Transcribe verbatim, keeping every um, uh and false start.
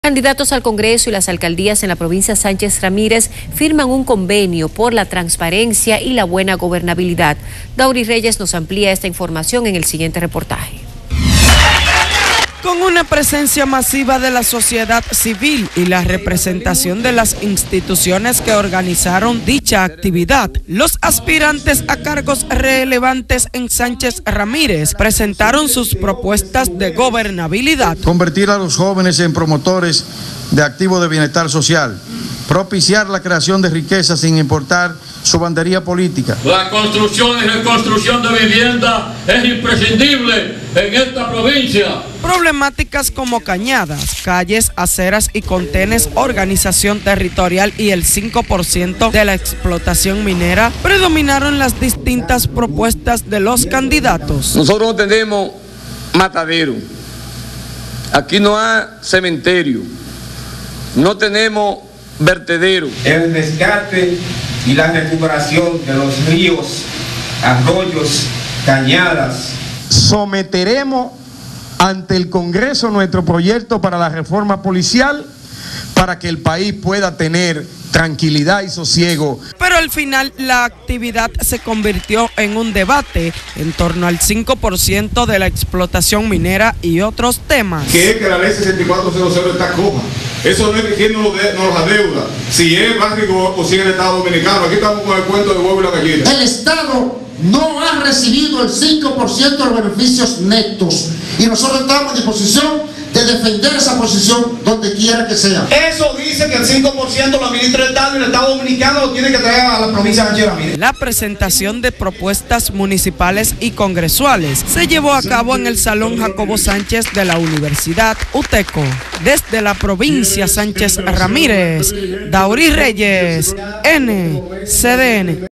Candidatos al Congreso y las alcaldías en la provincia Sánchez Ramírez firman un convenio por la transparencia y la buena gobernabilidad. Daury Reyes nos amplía esta información en el siguiente reportaje. Con una presencia masiva de la sociedad civil y la representación de las instituciones que organizaron dicha actividad, los aspirantes a cargos relevantes en Sánchez Ramírez presentaron sus propuestas de gobernabilidad. Convertir a los jóvenes en promotores de activos de bienestar social, propiciar la creación de riqueza sin importar su bandería política. La construcción y reconstrucción de vivienda es imprescindible en esta provincia. Problemáticas como cañadas, calles, aceras y contenes, organización territorial y el cinco por ciento de la explotación minera predominaron las distintas propuestas de los candidatos. Nosotros no tenemos matadero, aquí no hay cementerio, no tenemos vertedero. El rescate y la recuperación de los ríos, arroyos, cañadas. Someteremos ante el Congreso nuestro proyecto para la reforma policial para que el país pueda tener tranquilidad y sosiego. Pero al final la actividad se convirtió en un debate en torno al cinco por ciento de la explotación minera y otros temas. Que es que la ley sesenta y cuatro cero cero está coja. Eso no es que quien nos lo adeuda, si es Barrigo o si es el Estado Dominicano. Aquí estamos con el cuento de huevo y la gallina. El Estado no ha recibido el cinco por ciento de los beneficios netos y nosotros estamos en disposición de defender esa posición donde quiera que sea. Eso dice que el cinco por ciento lo administra el Estado y el Estado Dominicano lo tiene que traer a la provincia de Sánchez Ramírez. La presentación de propuestas municipales y congresuales se llevó a cabo en el Salón Jacobo Sánchez de la Universidad UTECO. Desde la provincia Sánchez Ramírez, Daury Reyes, N C D N.